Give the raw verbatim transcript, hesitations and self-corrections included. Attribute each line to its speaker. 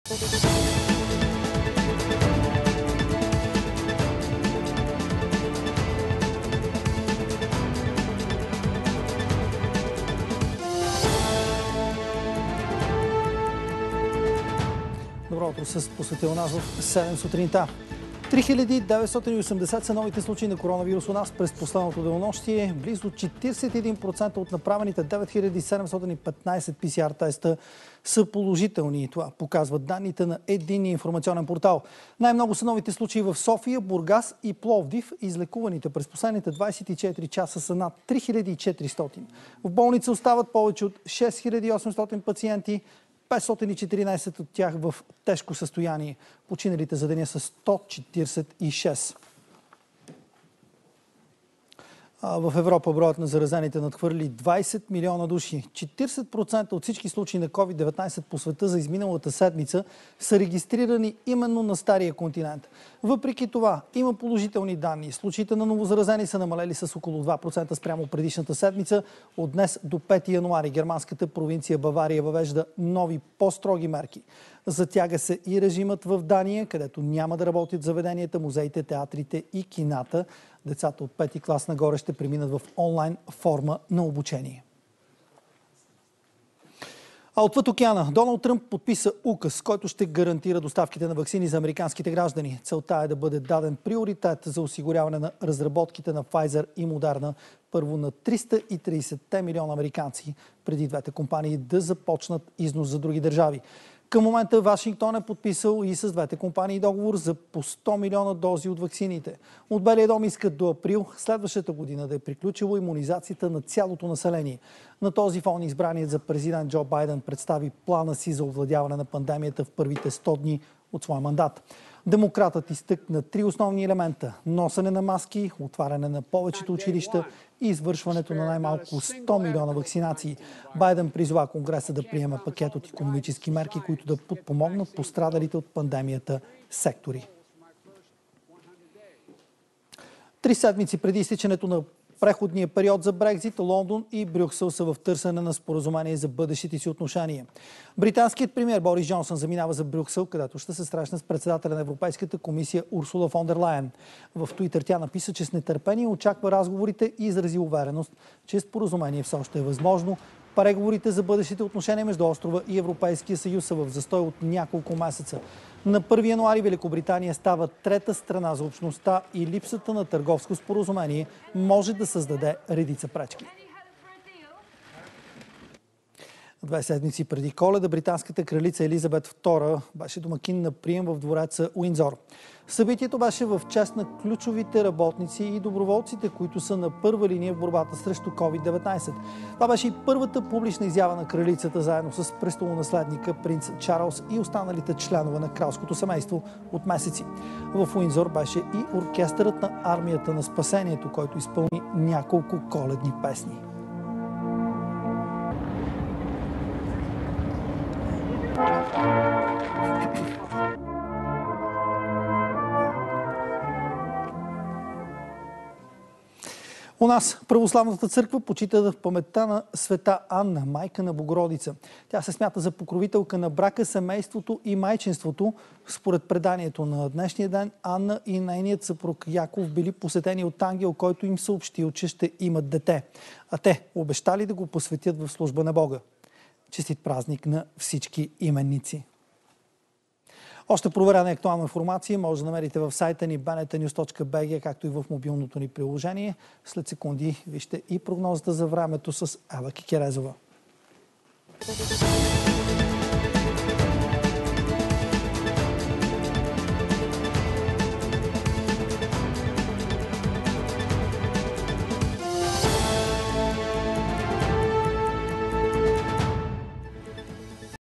Speaker 1: Добро утро с посветил нас в седем сутринта. три хиляди деветстотин и осемдесет са новите случаи на коронавирус у нас през последното денонощие. Близо четиридесет и един процента от направените девет хиляди седемстотин и петнадесет пи си ар теста са положителни. Това показват данните на единния информационен портал. Най-много са новите случаи в София, Бургас и Пловдив. Излекуваните през последните двадесет и четири часа са над три хиляди и четиристотин. В болница остават повече от шест хиляди и осемстотин пациенти. петстотин и четиринадесет от тях в тежко състояние. Починалите за деня са сто четиридесет и шест. В Европа броят на заразените надхвърли двадесет милиона души. четиридесет процента от всички случаи на ковид деветнадесет по света за изминалата седмица са регистрирани именно на Стария континент. Въпреки това има положителни данни. Случаите на новозаразени са намалели с около два процента спрямо предишната седмица. От днес до пети януари германската провинция Бавария въвежда нови по-строги мерки. Затяга се и режимът в Дания, където няма да работят заведенията, музеите, театрите и кината. Децата от пети клас нагоре ще преминат в онлайн форма на обучение. А отвъд океана Доналд Тръмп подписа указ, който ще гарантира доставките на ваксини за американските граждани. Целта е да бъде даден приоритет за осигуряване на разработките на Pfizer и Moderna първо на триста и тридесет милиона американци, преди двете компании да започнат износ за други държави. Към момента Вашингтон е подписал и с двете компании договор за по сто милиона дози от ваксините. От Белия дом искат до април следващата година да е приключила имунизацията на цялото население. На този фон избраният за президент Джо Байден представи плана си за овладяване на пандемията в първите сто дни от своя мандат. Демократът изтъкна три основни елемента – носене на маски, отваряне на повечето училища и извършването на най-малко сто милиона вакцинации. Байден призова Конгреса да приеме пакет от икономически мерки, които да подпомогнат пострадалите от пандемията сектори. Три седмици преди изтичането на преходния период за Брекзит, Лондон и Брюксел са в търсене на споразумение за бъдещите си отношения. Британският премиер Борис Джонсън заминава за Брюксел, където ще се срещне с председателя на Европейската комисия Урсула фон дер Лайен. В Туитър тя написа, че с нетърпение очаква разговорите и изрази увереност, че споразумение все още е възможно. Преговорите за бъдещите отношения между острова и Европейския съюз са в застой от няколко месеца. На първи януари Великобритания става трета страна за общността и липсата на търговско споразумение може да създаде редица пречки. Две седмици преди Коледа британската кралица Елизабет втора беше домакин на прием в двореца Уиндзор. Събитието беше в чест на ключовите работници и доброволците, които са на първа линия в борбата срещу ковид деветнадесет. Това беше и първата публична изява на кралицата заедно с престолонаследника принц Чарлз и останалите членове на кралското семейство от месеци. В Уиндзор беше и оркестърът на армията на спасението, който изпълни няколко коледни песни. У нас Православната църква почита в паметта на света Анна, майка на Богородица. Тя се смята за покровителка на брака, семейството и майчинството. Според преданието на днешния ден, Анна и нейният съпруг Яков били посетени от ангел, който им съобщил, че ще имат дете. А те обещали да го посветят в служба на Бога. Честит празник на всички именници! Още проверена и актуална информация може да намерите в сайта ни би ен ти нюз точка би джи, както и в мобилното ни приложение. След секунди вижте и прогнозата за времето с Ела Кикерезова.